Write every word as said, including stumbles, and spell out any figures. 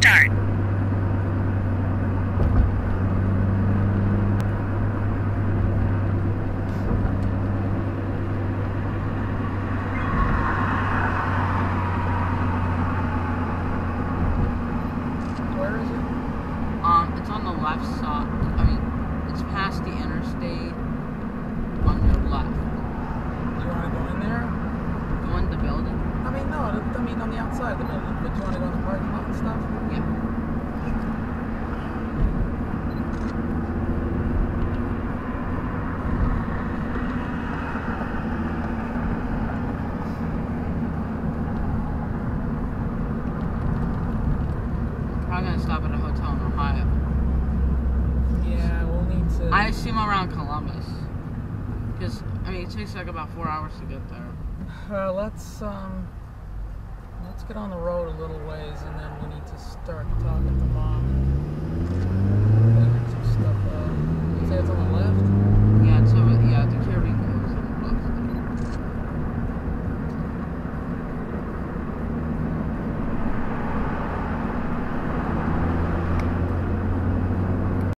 start. Where is it? Um, it's on the left side. I mean, it's past the interstate on your left. Do you want to go in there? Go in the building? I mean, no, I mean on the outside of the building. But do you want to go in the parking lot and stuff? Yeah. I'm gonna stop at a hotel in Ohio. Yeah, we'll need to. I assume around Columbus. Because, I mean, it takes like about four hours to get there. Uh, let's um, let's get on the road a little ways, and then